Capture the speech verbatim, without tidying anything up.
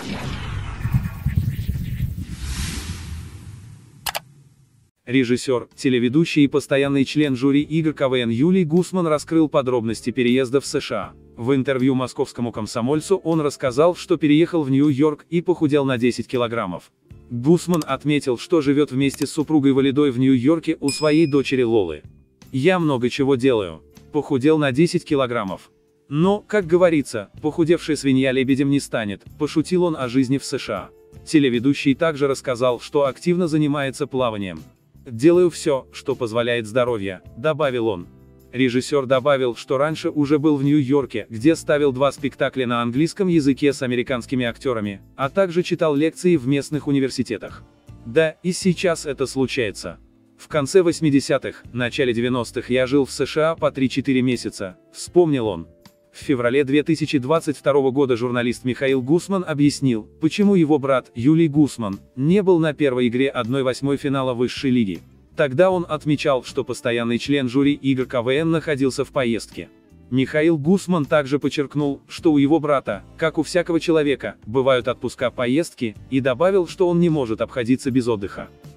Режиссер, телеведущий и постоянный член жюри игр КВН Юлий Гусман раскрыл подробности переезда в США. В интервью московскому «Комсомольцу» он рассказал, что переехал в Нью-Йорк и похудел на десять килограммов. Гусман отметил, что живет вместе с супругой Валидой в Нью-Йорке у своей дочери Лолы. «Я много чего делаю. Похудел на десять килограммов. Но, как говорится, похудевшая свинья лебедем не станет», – пошутил он о жизни в США. Телеведущий также рассказал, что активно занимается плаванием. «Делаю все, что позволяет здоровье», – добавил он. Режиссер добавил, что раньше уже был в Нью-Йорке, где ставил два спектакля на английском языке с американскими актерами, а также читал лекции в местных университетах. Да, и сейчас это случается. В конце восьмидесятых, начале девяностых я жил в США по три-четыре месяца, вспомнил он. В феврале две тысячи двадцать второго года журналист Михаил Гусман объяснил, почему его брат, Юлий Гусман, не был на первой игре одной восьмой финала высшей лиги. Тогда он отмечал, что постоянный член жюри игр КВН находился в поездке. Михаил Гусман также подчеркнул, что у его брата, как у всякого человека, бывают отпуска, поездки, и добавил, что он не может обходиться без отдыха.